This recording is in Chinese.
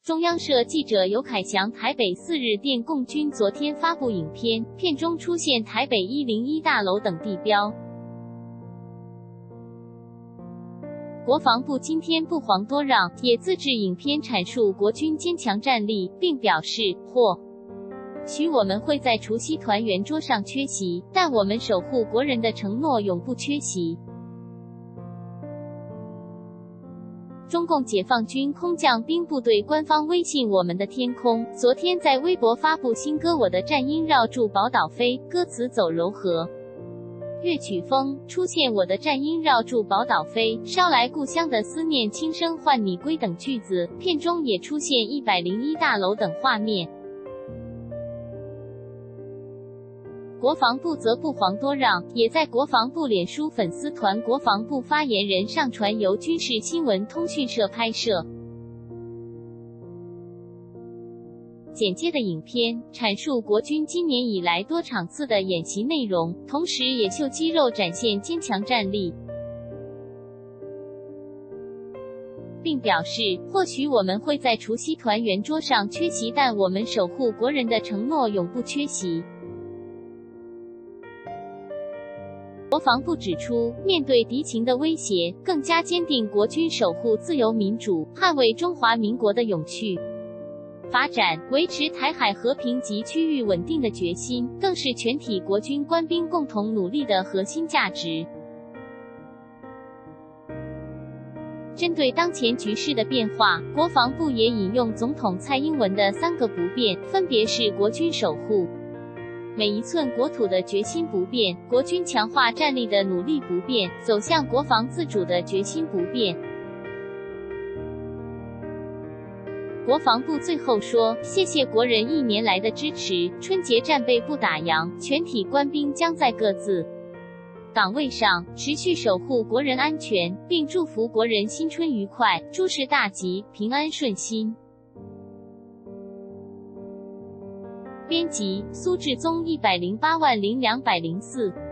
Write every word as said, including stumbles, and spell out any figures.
中央社记者尤凯翔台北四日电共军昨天发布影片，片中出现台北一零一大楼等地标。国防部今天不遑多让，也自制影片阐述国军坚强战力，并表示，或许我们会在除夕团圆桌上缺席，但我们守护国人的承诺永不缺席。中共解放军空降兵部队官方微信我们的天空，昨天在微博发布新歌《我的战鹰绕住宝岛飞》，歌词走柔和。乐曲风出现我的战鹰绕住宝岛飞，捎来故乡的思念，轻声唤你归等句子，片中也出现一百零一大楼等画面。国防部则不遑多让，也在国防部脸书粉丝团国防部发言人上传由军事新闻通讯社拍摄剪接的影片，阐述国军今年以来多场次的演习内容，同时也秀肌肉展现坚强战力，并表示，或许我们会在除夕团圆桌上缺席，但我们守护国人的承诺永不缺席。国防部指出，面对敌情的威胁，更加坚定国军守护自由民主、捍卫中华民国的永续发展、维持台海和平及区域稳定的决心，更是全体国军官兵共同努力的核心价值。针对当前局势的变化，国防部也引用总统蔡英文的三个不变，分别是国军守护每一寸国土的决心不变，国军强化战力的努力不变，走向国防自主的决心不变。国防部最后说，谢谢国人一年来的支持，春节战备不打烊，全体官兵将在各自岗位上持续守护国人安全，并祝福国人新春愉快，诸事大吉，平安顺心。编辑：苏志宗一百零八万零两百零四。